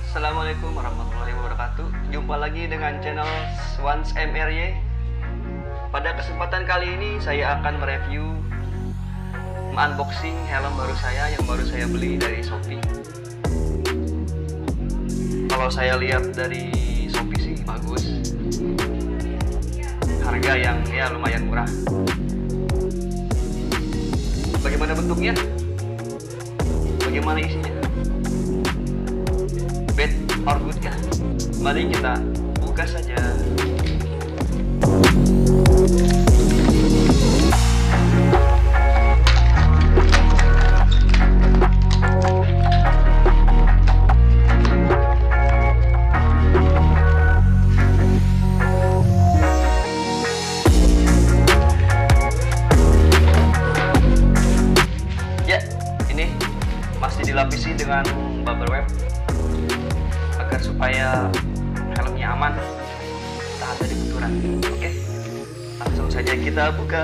Assalamualaikum warahmatullahi wabarakatuh. Jumpa lagi dengan channel Swans MRY. Pada kesempatan kali ini saya akan mereview, unboxing helm baru yang baru saya beli dari Shopee. Kalau saya lihat dari Shopee sih bagus, harga yang ya lumayan murah. Bagaimana bentuknya? Bagaimana isinya? Bad or good kah? Mari kita buka saja. Ya, ini masih dilapisi dengan bubble wrap agar supaya helmnya aman, tahan dari benturan. Oke, langsung saja kita buka.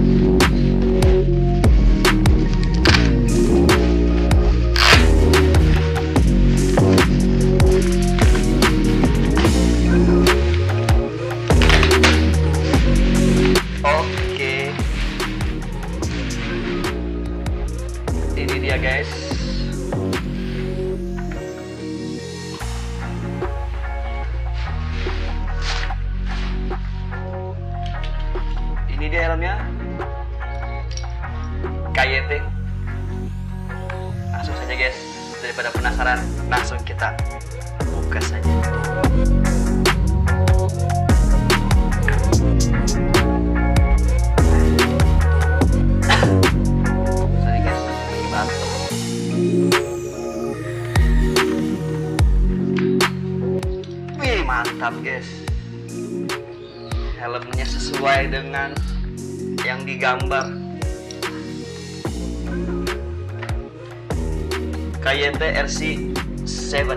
Oke, ini dia guys. Ini dia helmnya, KYT. Langsung saja guys, daripada penasaran, langsung kita buka saja. Sorry guys, lagi batuk. Wih, mantap guys. Helmnya sesuai dengan yang digambar. KYT RC7.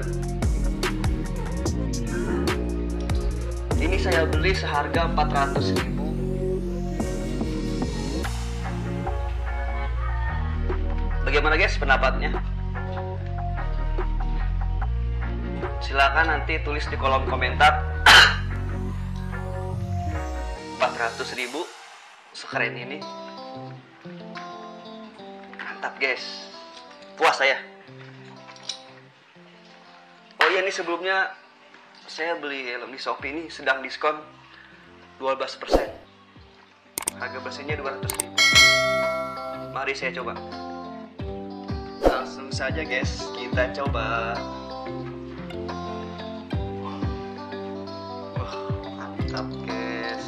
Ini saya beli seharga 400.000. Bagaimana guys pendapatnya? Silakan nanti tulis di kolom komentar. 400.000 sekeren ini, mantap guys, puas saya. Oh iya, ini sebelumnya saya beli helm di Shopee ini sedang diskon 12%, harga bersihnya 200.000. Mari saya coba, langsung saja guys kita coba. Mantap guys,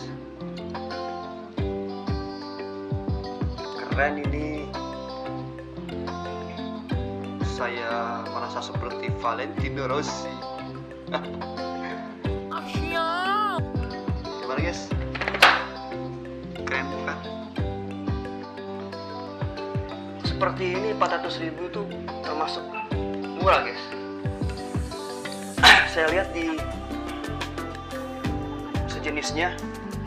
keren ini. Saya merasa seperti Valentino Rossi. Gimana guys? Keren bukan? Seperti ini 400.000 tuh termasuk murah guys. Saya lihat di sejenisnya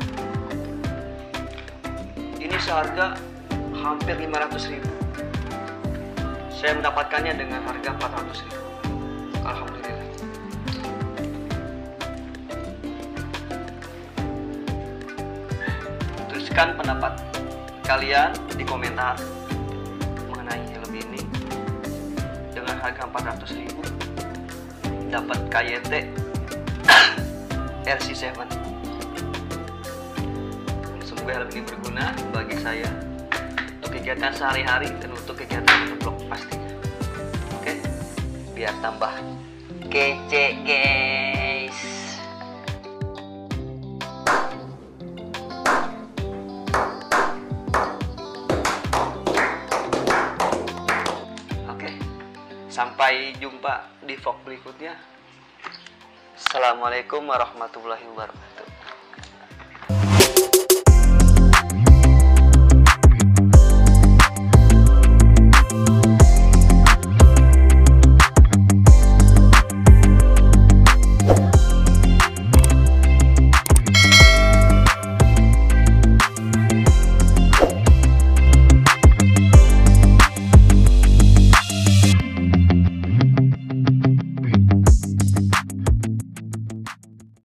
ini seharga hampir 500.000. Saya mendapatkannya dengan harga 400.000. Alhamdulillah. Tuliskan pendapat kalian di komentar mengenai helm ini. Dengan harga 400.000 dapat KYT RC7. Semoga helm ini berguna bagi saya untuk kegiatan sehari-hari dan untuk kegiatan vlog pastinya. Oke, biar tambah kece guys. Oke, sampai jumpa di vlog berikutnya. Assalamualaikum warahmatullahi wabarakatuh.